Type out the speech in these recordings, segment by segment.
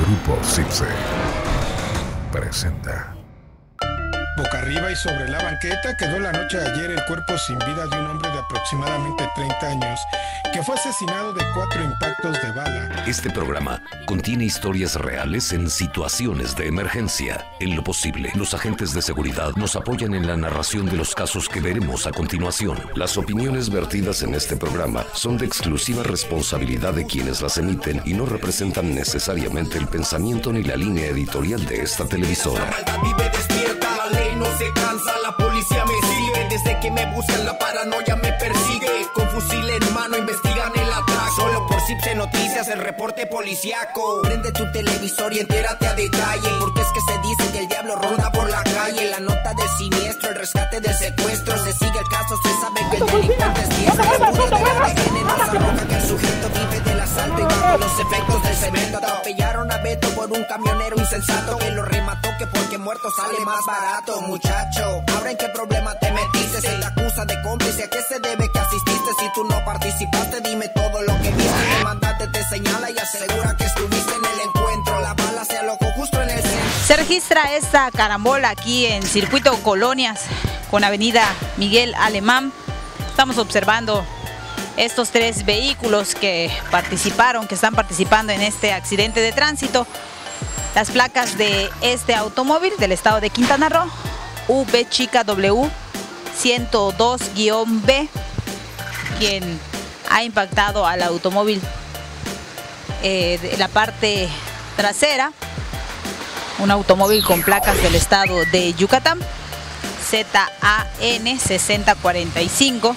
Grupo Sipse presenta. Boca arriba y sobre la banqueta quedó la noche de ayer el cuerpo sin vida de un hombre de aproximadamente 30 años que fue asesinado de 4 impactos de bala. Este programa contiene historias reales en situaciones de emergencia. En lo posible, los agentes de seguridad nos apoyan en la narración de los casos que veremos a continuación. Las opiniones vertidas en este programa son de exclusiva responsabilidad de quienes las emiten y no representan necesariamente el pensamiento ni la línea editorial de esta televisora. Vive despierta, la ley no se cansa, la policía me sigue, desde que me buscan la paranoia me persigue, con fusil en mano investigan el atraco, solo por Sipse Noticias el reporte policiaco. Prende tu televisor y entérate a detalle, porque es que se dice que el diablo ronda por la calle, la nota del siniestro, el rescate del secuestro, se sigue el caso, se sabe que el delincuente es diestro, el estudio de ADN nos arroja que el sujeto vive del asalto y bajo los efectos del cemento. Atropellaron a Beto por un camionero insensato que lo remató, que porque muerto sale más barato, muchacho. Ahora en qué problema te metiste, se te acusa de cómplice, ¿a qué se debe que asististe? Si tú no participaste, dime todo lo que viste. El mandante te señala y asegura que estuviste en el encuentro, la bala se alojó justo en el centro. Se registra esta carambola aquí en Circuito Colonias con Avenida Miguel Alemán. Estamos observando estos 3 vehículos que están participando en este accidente de tránsito. Las placas de este automóvil del estado de Quintana Roo, V W102-B, quien ha impactado al automóvil de la parte trasera, un automóvil con placas del estado de Yucatán, ZAN 6045.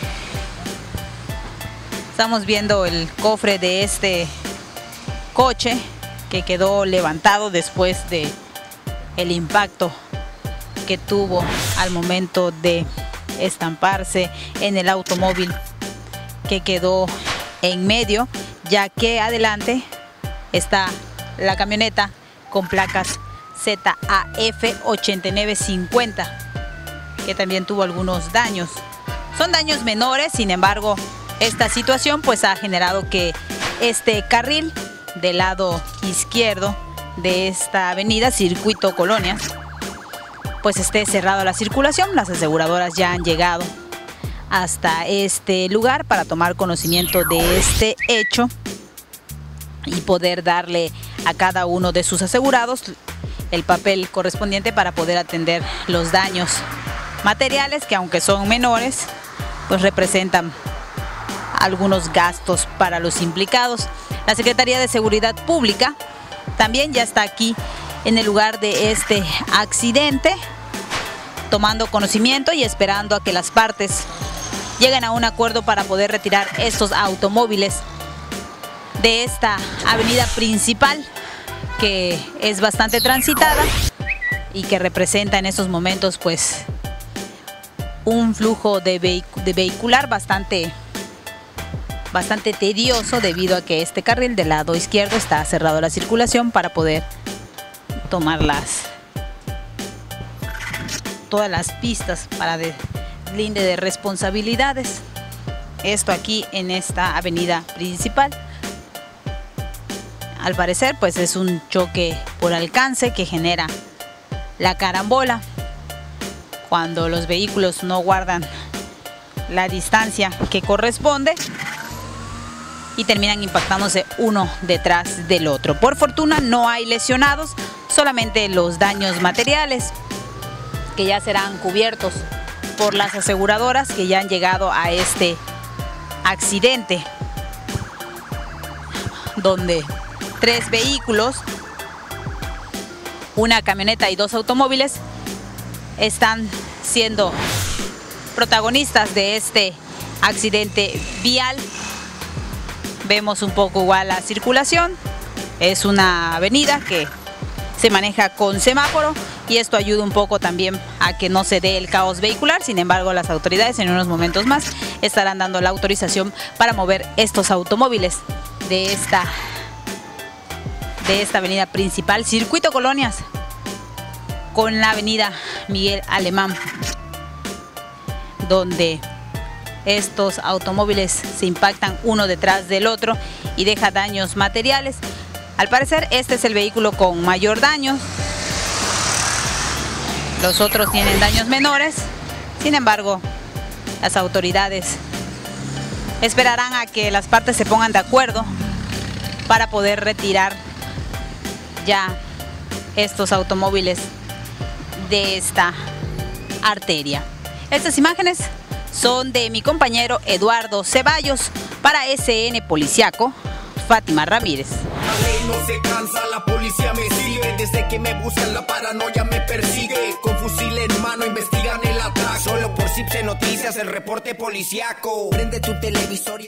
Estamos viendo el cofre de este coche que quedó levantado después de el impacto que tuvo al momento de estamparse en el automóvil que quedó en medio, ya que adelante está la camioneta con placas ZAF 8950 que también tuvo algunos daños. Son daños menores, sin embargo, esta situación pues ha generado que este carril del lado izquierdo de esta avenida Circuito Colonias pues esté cerrado a la circulación. Las aseguradoras ya han llegado hasta este lugar para tomar conocimiento de este hecho y poder darle a cada uno de sus asegurados el papel correspondiente para poder atender los daños materiales que, aunque son menores, pues representan algunos gastos para los implicados. La Secretaría de Seguridad Pública también ya está aquí en el lugar de este accidente, tomando conocimiento y esperando a que las partes lleguen a un acuerdo para poder retirar estos automóviles de esta avenida principal, que es bastante transitada y que representa en estos momentos pues un flujo de vehicular bastante tedioso, debido a que este carril del lado izquierdo está cerrado a la circulación para poder tomar todas las pistas para deslinde de responsabilidades. Esto aquí en esta avenida principal. Al parecer pues es un choque por alcance que genera la carambola cuando los vehículos no guardan la distancia que corresponde y terminan impactándose uno detrás del otro. Por fortuna no hay lesionados, solamente los daños materiales que ya serán cubiertos por las aseguradoras que ya han llegado a este accidente, donde 3 vehículos, una camioneta y 2 automóviles están siendo protagonistas de este accidente vial. Vemos un poco igual la circulación, es una avenida que se maneja con semáforo y esto ayuda un poco también a que no se dé el caos vehicular. Sin embargo, las autoridades en unos momentos más estarán dando la autorización para mover estos automóviles de esta avenida principal, Circuito Colonias, con la avenida Miguel Alemán, donde estos automóviles se impactan uno detrás del otro y deja daños materiales. Al parecer este es el vehículo con mayor daño. Los otros tienen daños menores. Sin embargo, las autoridades esperarán a que las partes se pongan de acuerdo para poder retirar ya estos automóviles de esta arteria. Estas imágenes son de mi compañero Eduardo Ceballos para SN Policiaco, Fátima Ramírez. La ley no se cansa, la policía me sigue. Desde que me buscan la paranoia me persigue. Con fusil en mano investigan el atraco. Solo por Cipse Noticias, el reporte policiaco. Prende tu televisor.